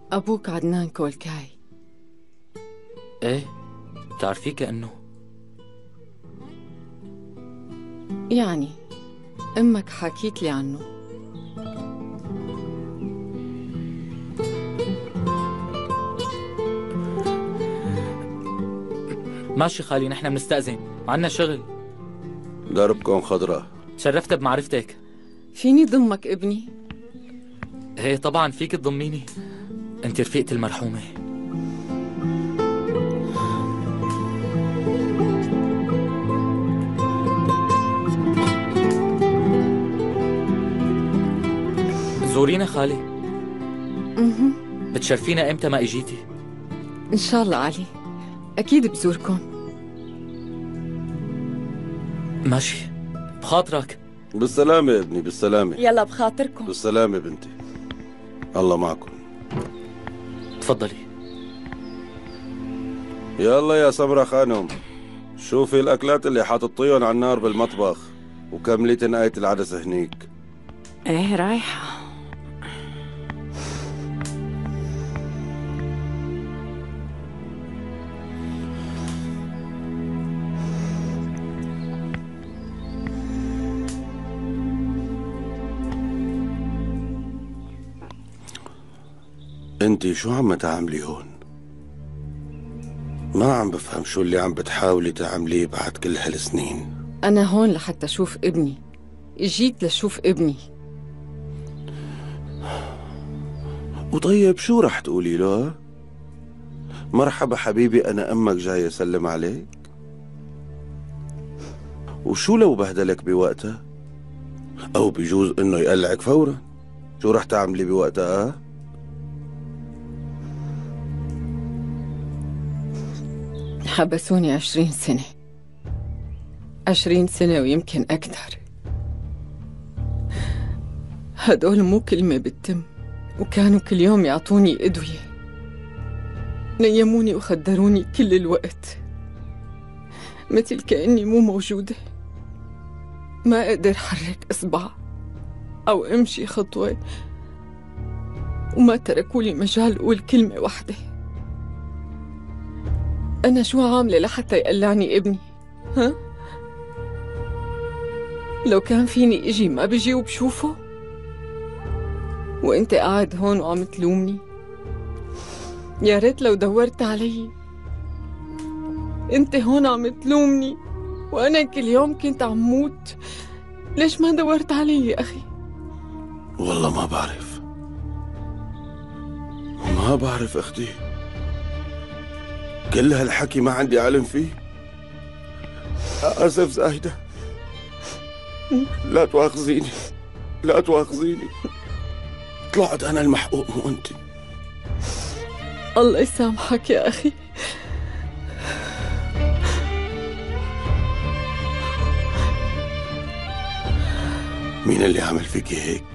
أبوك عدنان كولكاي. ايه بتعرفيه كأنه يعني أمك حكيت لي عنه. ماشي خالي، نحن بنستأذن، عنا شغل. دربكم خضراء. تشرفت بمعرفتك. فيني ضمك ابني؟ ايه طبعا فيك تضميني، انت رفيقتي المرحومة. زورينا خالي. بتشرفينا امتى ما اجيتي؟ إن شاء الله علي، أكيد بزوركم. ماشي بخاطرك. بالسلامة يا ابني، بالسلامة. يلا بخاطركم. بالسلامة بنتي، الله معكم. تفضلي. يلا يا سمرة خانم، شوفي الأكلات اللي حاططيهم على النار بالمطبخ، وكملي تنقاية العدس هنيك. إيه رايحة. انتي شو عم تعملي هون؟ ما عم بفهم شو اللي عم بتحاولي تعمليه بعد كل هالسنين. أنا هون لحتى أشوف ابني، جيت لشوف ابني. وطيب شو رح تقولي له؟ مرحبا حبيبي، أنا أمك جاي أسلم عليك. وشو لو بهدلك بوقتها؟ أو بجوز إنه يقلعك فورا، شو رح تعملي بوقتها؟ حبسوني 20 سنة، 20 سنة ويمكن أكثر. هدول مو كلمة بتتم، وكانوا كل يوم يعطوني أدوية، نيموني وخدروني كل الوقت، مثل كأني مو موجودة. ما أقدر حرك إصبع أو أمشي خطوة، وما تركولي مجال أقول كلمة واحدة. أنا شو عاملة لحتى يقلعني ابني؟ ها؟ لو كان فيني إجي ما بجي وبشوفه؟ وإنت قاعد هون وعم تلومني؟ يا ريت لو دورت علي. إنت هون عم تلومني وأنا كل يوم كنت عم موت. ليش ما دورت علي يا أخي؟ والله ما بعرف، ما بعرف أختي، كل هالحكي ما عندي علم فيه. آسف زاهدة، لا تواخذيني، لا تواخذيني، طلعت أنا المحقوق مو أنت. الله يسامحك يا أخي. مين اللي عمل فيكي هيك؟